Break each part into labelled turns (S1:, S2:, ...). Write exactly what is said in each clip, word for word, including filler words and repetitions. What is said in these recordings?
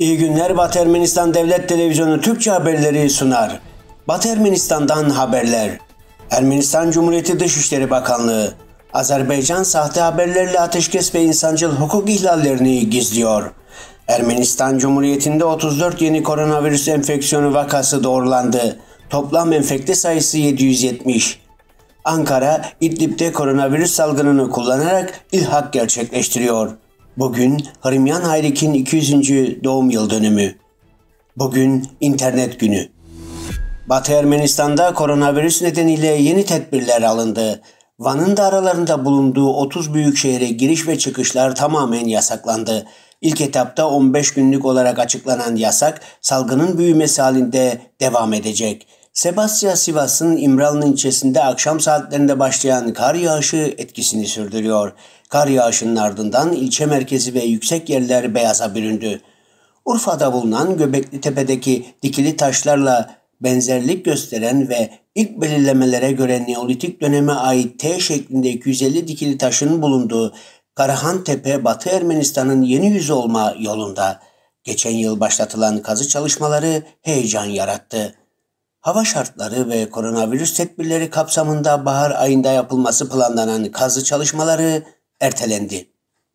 S1: İyi günler, Batı Ermenistan Devlet Televizyonu Türkçe haberleri sunar. Batı Ermenistan'dan haberler. Ermenistan Cumhuriyeti Dışişleri Bakanlığı, Azerbaycan sahte haberlerle ateşkes ve insancıl hukuk ihlallerini gizliyor. Ermenistan Cumhuriyeti'nde otuz dört yeni koronavirüs enfeksiyonu vakası doğrulandı. Toplam enfekte sayısı yedi yüz yetmiş. Ankara, İdlib'de koronavirüs salgınını kullanarak ilhak gerçekleştiriyor. Bugün Hrimyan Hayrik'in iki yüzüncü doğum yıl dönümü. Bugün internet günü. Batı Ermenistan'da koronavirüs nedeniyle yeni tedbirler alındı. Van'ın da aralarında bulunduğu otuz büyük şehre giriş ve çıkışlar tamamen yasaklandı. İlk etapta on beş günlük olarak açıklanan yasak, salgının büyümesi halinde devam edecek. Sebastya Sivas'ın İmralı'nın ilçesinde akşam saatlerinde başlayan kar yağışı etkisini sürdürüyor. Kar yağışının ardından ilçe merkezi ve yüksek yerler beyaza büründü. Urfa'da bulunan Göbeklitepe'deki dikili taşlarla benzerlik gösteren ve ilk belirlemelere göre Neolitik döneme ait T şeklinde iki yüz elli dikili taşın bulunduğu Karahantepe, Batı Ermenistan'ın yeni yüzü olma yolunda. Geçen yıl başlatılan kazı çalışmaları heyecan yarattı. Hava şartları ve koronavirüs tedbirleri kapsamında bahar ayında yapılması planlanan kazı çalışmaları ertelendi.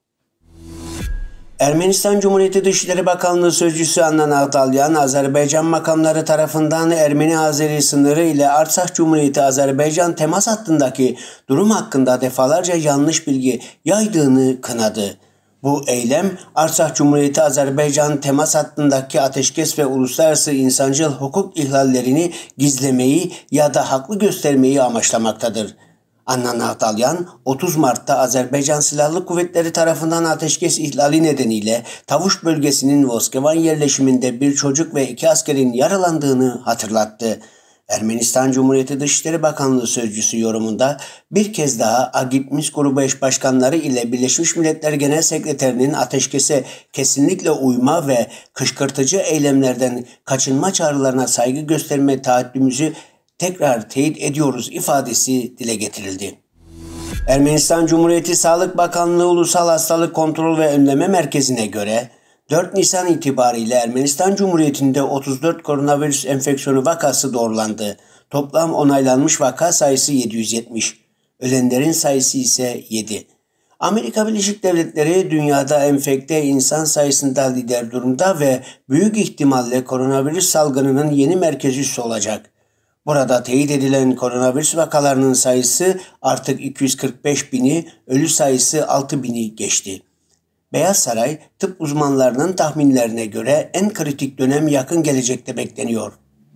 S1: Ermenistan Cumhuriyeti Dışişleri Bakanlığı Sözcüsü Anna Nahtalyan, Azerbaycan makamları tarafından Ermeni-Azeri sınırı ile Artsakh Cumhuriyeti Azerbaycan temas hattındaki durum hakkında defalarca yanlış bilgi yaydığını kınadı. Bu eylem, Artsakh Cumhuriyeti Azerbaycan temas hattındaki ateşkes ve uluslararası insancıl hukuk ihlallerini gizlemeyi ya da haklı göstermeyi amaçlamaktadır. Anna Nahtalyan, otuz Mart'ta Azerbaycan Silahlı Kuvvetleri tarafından ateşkes ihlali nedeniyle Tavuş bölgesinin Voskevan yerleşiminde bir çocuk ve iki askerin yaralandığını hatırlattı. Ermenistan Cumhuriyeti Dışişleri Bakanlığı Sözcüsü yorumunda bir kez daha Agitmis Grubu eş başkanları ile Birleşmiş Milletler Genel Sekreterinin ateşkese kesinlikle uyma ve kışkırtıcı eylemlerden kaçınma çağrılarına saygı gösterme taahhütümüzü tekrar teyit ediyoruz ifadesi dile getirildi. Ermenistan Cumhuriyeti Sağlık Bakanlığı Ulusal Hastalık Kontrol ve Önleme Merkezi'ne göre dört Nisan itibariyle Ermenistan Cumhuriyeti'nde otuz dört koronavirüs enfeksiyonu vakası doğrulandı. Toplam onaylanmış vaka sayısı yedi yüz yetmiş. Ölenlerin sayısı ise yedi. Amerika Birleşik Devletleri dünyada enfekte insan sayısında lider durumda ve büyük ihtimalle koronavirüs salgınının yeni merkez üssü olacak. Burada teyit edilen koronavirüs vakalarının sayısı artık iki yüz kırk beş bini, ölü sayısı altı bini geçti. Beyaz Saray, tıp uzmanlarının tahminlerine göre en kritik dönem yakın gelecekte bekleniyor.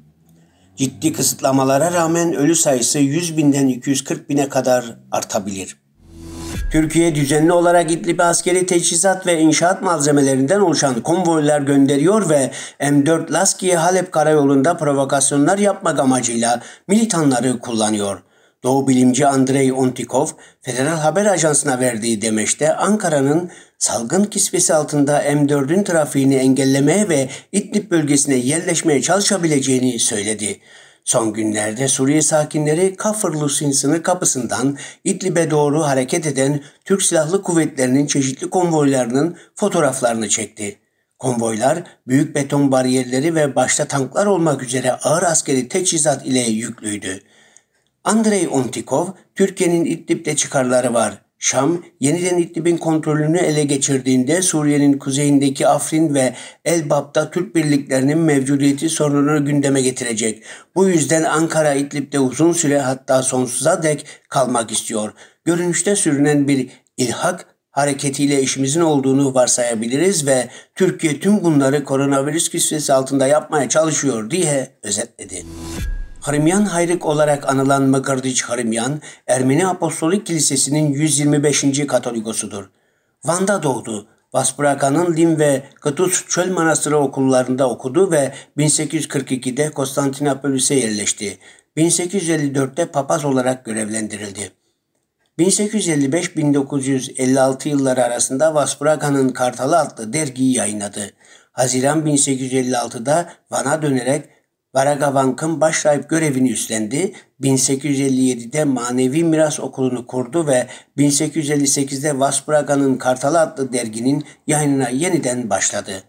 S1: Ciddi kısıtlamalara rağmen ölü sayısı yüz binden iki yüz kırk bine kadar artabilir. Türkiye düzenli olarak İdlib'e askeri teçhizat ve inşaat malzemelerinden oluşan konvoylar gönderiyor ve M dört Laskiye Halep karayolunda provokasyonlar yapmak amacıyla militanları kullanıyor. Doğu bilimci Andrei Ontikov, Federal Haber Ajansı'na verdiği demeçte Ankara'nın salgın kisvesi altında M dördün trafiğini engellemeye ve İdlib bölgesine yerleşmeye çalışabileceğini söyledi. Son günlerde Suriye sakinleri Kafr-Lusin sınır kapısından İdlib'e doğru hareket eden Türk Silahlı Kuvvetleri'nin çeşitli konvoylarının fotoğraflarını çekti. Konvoylar büyük beton bariyerleri ve başta tanklar olmak üzere ağır askeri teçhizat ile yüklüydü. Andrei Ontikov, Türkiye'nin İdlib'de çıkarları var. Şam, yeniden İdlib'in kontrolünü ele geçirdiğinde Suriye'nin kuzeyindeki Afrin ve Elbap'ta Türk birliklerinin mevcudiyeti sorununu gündeme getirecek. Bu yüzden Ankara İdlib'de uzun süre hatta sonsuza dek kalmak istiyor. Görünüşte sürünen bir ilhak hareketiyle işimizin olduğunu varsayabiliriz ve Türkiye tüm bunları koronavirüs kisvesi altında yapmaya çalışıyor diye özetledi. Hrimyan Hayrik olarak anılan Mıkırdiç Hrimyan, Ermeni Apostolik Kilisesi'nin yüz yirmi beşinci Katolikosudur. Van'da doğdu. Vaspurakan'ın Lim ve Kıtus Çöl Manastırı okullarında okudu ve bin sekiz yüz kırk ikide Konstantinopolis'e yerleşti. bin sekiz yüz elli dörtte papaz olarak görevlendirildi. bin sekiz yüz elli beş bin dokuz yüz elli altı yılları arasında Vaspurakan'ın Kartalı adlı dergiyi yayınladı. Haziran bin sekiz yüz elli altıda Van'a dönerek Varagavank'ın başrahip görevini üstlendi, bin sekiz yüz elli yedide Manevi Miras Okulu'nu kurdu ve bin sekiz yüz elli sekizde Vaspurakan'ın Kartalı adlı derginin yayınına yeniden başladı.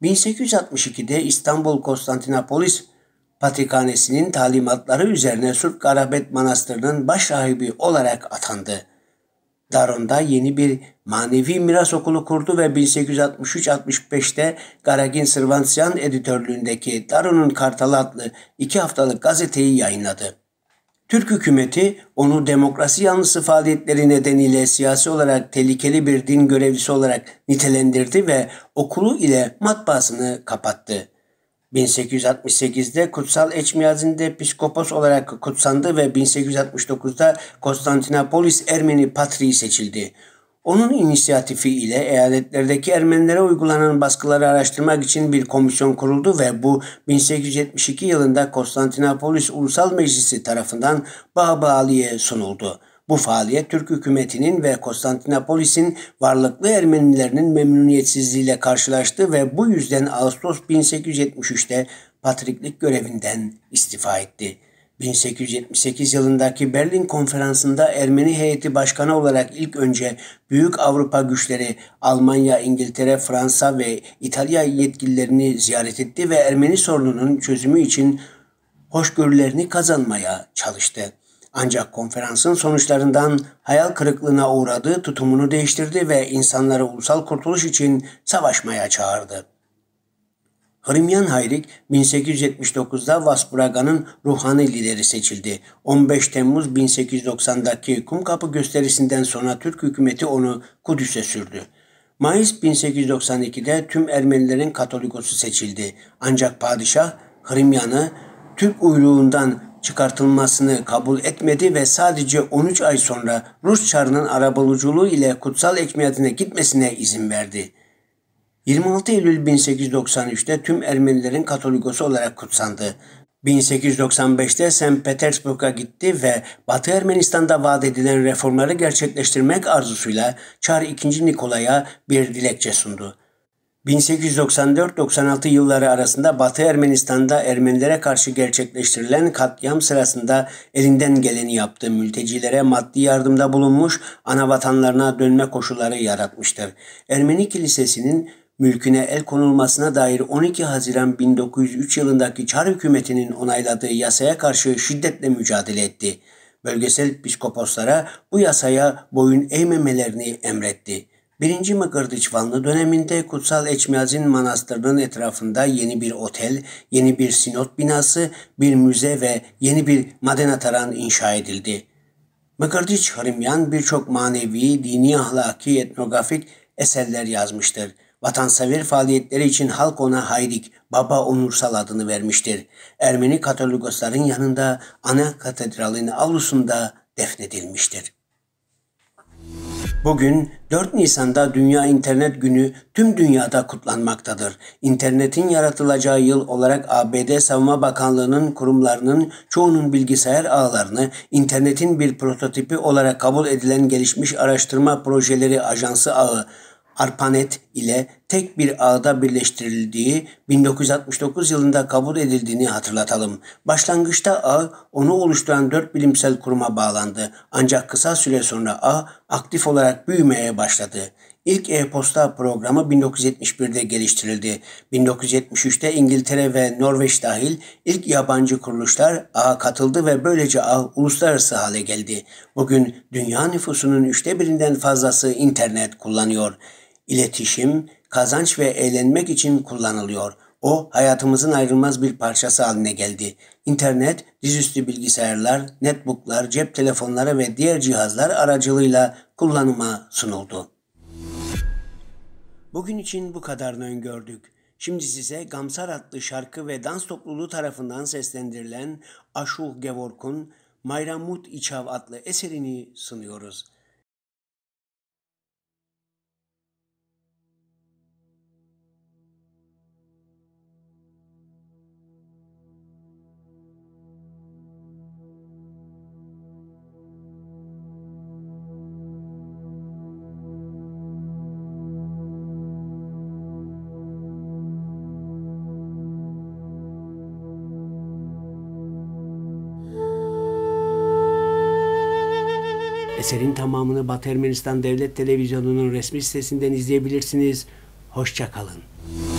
S1: bin sekiz yüz altmış ikide İstanbul Konstantinopolis Patrikhanesi'nin talimatları üzerine Surp Garabet Manastırı'nın başrahibi olarak atandı. Daron'da yeni bir manevi miras okulu kurdu ve bin sekiz yüz altmış üç altmış beşte Garagin Sırvantsyan editörlüğündeki Daron'un Kartalı adlı iki haftalık gazeteyi yayınladı. Türk hükümeti onu demokrasi yanlısı faaliyetleri nedeniyle siyasi olarak tehlikeli bir din görevlisi olarak nitelendirdi ve okulu ile matbaasını kapattı. bin sekiz yüz altmış sekizde Kutsal Eçmiyazin'de piskopos olarak kutsandı ve bin sekiz yüz altmış dokuzda Konstantinopolis Ermeni Patriği seçildi. Onun inisiyatifi ile eyaletlerdeki Ermenilere uygulanan baskıları araştırmak için bir komisyon kuruldu ve bu bin sekiz yüz yetmiş iki yılında Konstantinopolis Ulusal Meclisi tarafından Bağbağali'ye sunuldu. Bu faaliyet Türk hükümetinin ve Konstantinopolis'in varlıklı Ermenilerinin memnuniyetsizliğiyle karşılaştı ve bu yüzden Ağustos bin sekiz yüz yetmiş üçte patriklik görevinden istifa etti. bin sekiz yüz yetmiş sekiz yılındaki Berlin Konferansı'nda Ermeni heyeti başkanı olarak ilk önce büyük Avrupa güçleri Almanya, İngiltere, Fransa ve İtalya yetkililerini ziyaret etti ve Ermeni sorununun çözümü için hoşgörülerini kazanmaya çalıştı. Ancak konferansın sonuçlarından hayal kırıklığına uğradığı tutumunu değiştirdi ve insanları ulusal kurtuluş için savaşmaya çağırdı. Hrimyan Hayrik bin sekiz yüz yetmiş dokuzda Vasburaga'nın ruhani lideri seçildi. on beş Temmuz bin sekiz yüz doksandaki Kumkapı gösterisinden sonra Türk hükümeti onu Kudüs'e sürdü. Mayıs bin sekiz yüz doksan ikide tüm Ermenilerin Katolikosu seçildi. Ancak padişah Hrimyan'ı Türk uyruğundan çıkartılmasını kabul etmedi ve sadece on üç ay sonra Rus Çarı'nın arabuluculuğu ile Kutsal Ekmiyatine gitmesine izin verdi. yirmi altı Eylül bin sekiz yüz doksan üçte tüm Ermenilerin Katolikosu olarak kutsandı. bin sekiz yüz doksan beşte Sankt Petersburg'a gitti ve Batı Ermenistan'da vaat edilen reformları gerçekleştirmek arzusuyla Çar ikinci Nikolay'a bir dilekçe sundu. bin sekiz yüz doksan dört doksan altı yılları arasında Batı Ermenistan'da Ermenilere karşı gerçekleştirilen katliam sırasında elinden geleni yaptı. Mültecilere maddi yardımda bulunmuş, anavatanlarına dönme koşulları yaratmıştır. Ermeni Kilisesi'nin mülküne el konulmasına dair on iki Haziran bin dokuz yüz üç yılındaki Çar hükümetinin onayladığı yasaya karşı şiddetle mücadele etti. Bölgesel piskoposlara bu yasaya boyun eğmemelerini emretti. birinci Mıkırdıç Vanlı döneminde Kutsal Eçmiyazin Manastırı'nın etrafında yeni bir otel, yeni bir sinot binası, bir müze ve yeni bir madenataran inşa edildi. Mıkırdıç Hrimyan birçok manevi, dini, ahlaki, etnografik eserler yazmıştır. Vatansever faaliyetleri için halk ona Hayrik, Baba Onursal adını vermiştir. Ermeni Katolikosların yanında ana katedralin avlusunda defnedilmiştir. Bugün dört Nisan'da Dünya İnternet Günü tüm dünyada kutlanmaktadır. İnternetin yaratılacağı yıl olarak A B D Savunma Bakanlığı'nın kurumlarının çoğunun bilgisayar ağlarını internetin bir prototipi olarak kabul edilen gelişmiş araştırma projeleri ajansı ağı ARPANET ile tek bir ağda birleştirildiği bin dokuz yüz altmış dokuz yılında kabul edildiğini hatırlatalım. Başlangıçta ağ onu oluşturan dört bilimsel kuruma bağlandı. Ancak kısa süre sonra ağ aktif olarak büyümeye başladı. İlk e-posta programı bin dokuz yüz yetmiş birde geliştirildi. bin dokuz yüz yetmiş üçte İngiltere ve Norveç dahil ilk yabancı kuruluşlar ağa katıldı ve böylece ağ uluslararası hale geldi. Bugün dünya nüfusunun üçte birinden fazlası internet kullanıyor. İletişim, kazanç ve eğlenmek için kullanılıyor. O hayatımızın ayrılmaz bir parçası haline geldi. İnternet, dizüstü bilgisayarlar, netbooklar, cep telefonları ve diğer cihazlar aracılığıyla kullanıma sunuldu. Bugün için bu kadarını öngördük. Şimdi size Gamsar adlı şarkı ve dans topluluğu tarafından seslendirilen Aşuh Gevork'un Mayramut İçav adlı eserini sunuyoruz. Eserin tamamını Batı Ermenistan Devlet Televizyonu'nun resmi sitesinden izleyebilirsiniz. Hoşça kalın.